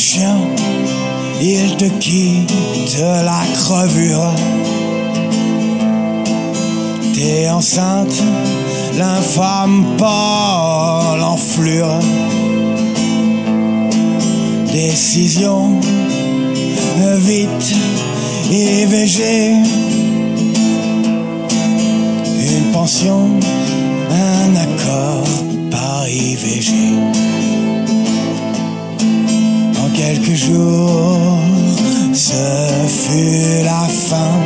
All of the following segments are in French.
chien, il te quitte la crevure. T'es enceinte, l'infâme Paul enflure. Décision, vite, IVG. Une pension, un accord par IVG. En quelques jours, ce fut la fin.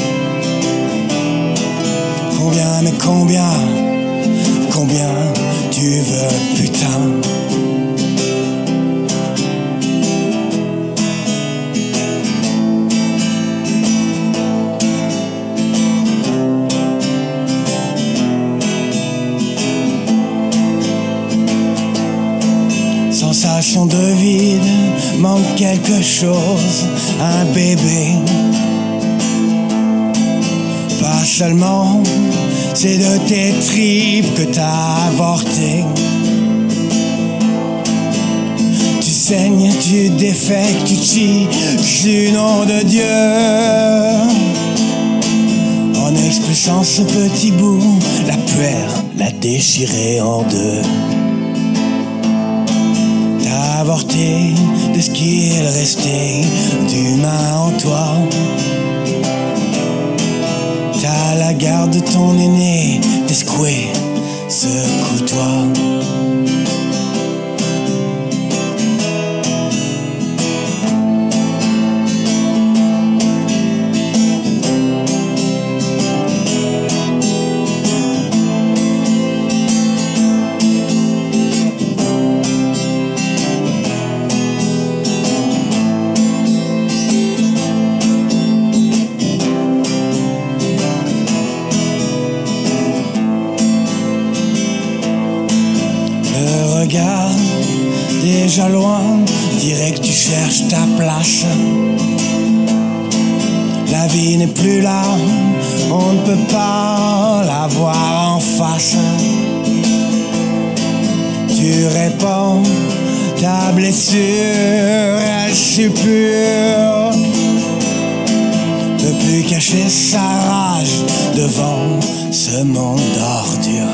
Combien, mais combien tu veux, putain? Sensation de vide, manque quelque chose, un bébé. Pas seulement, c'est de tes tripes que t'as avorté. Tu saignes, tu défectes, tu chies du nom de Dieu. En expulsant ce petit bout, la puère l'a déchiré en deux. T'as avorté de ce qu'il restait d'humain en toi. T'as la garde de ton aîné, t'es secoué, secoue-toi. Déjà loin, dirais que tu cherches ta place. La vie n'est plus là, on ne peut pas la voir en face. Tu répands ta blessure, elle suppure. Ne peut plus cacher sa rage devant ce monde d'ordures.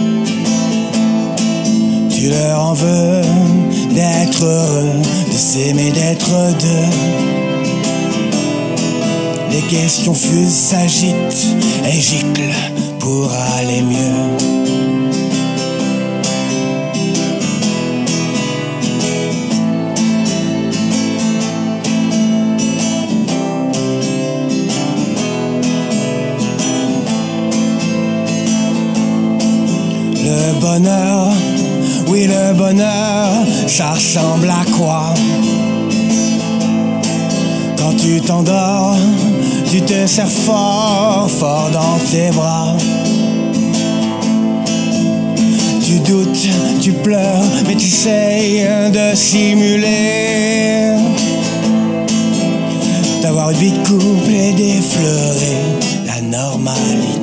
Tu leur en veux d'être heureux, de s'aimer, d'être deux. Les questions fusent, s'agitent et giclent pour aller mieux. Le bonheur, oui le bonheur, ça ressemble à quoi? Quand tu t'endors, tu te serres fort, fort dans tes bras. Tu doutes, tu pleures, mais tu essayes de simuler d'avoir une vie de couple et d'effleurer la normalité.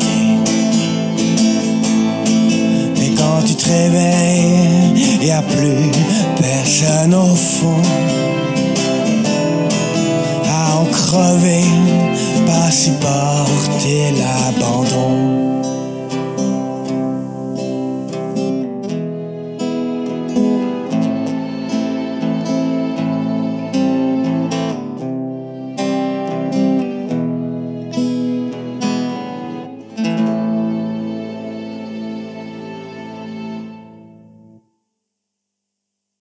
Quand tu te réveilles, y a plus personne au fond. À en crever, pas supporter la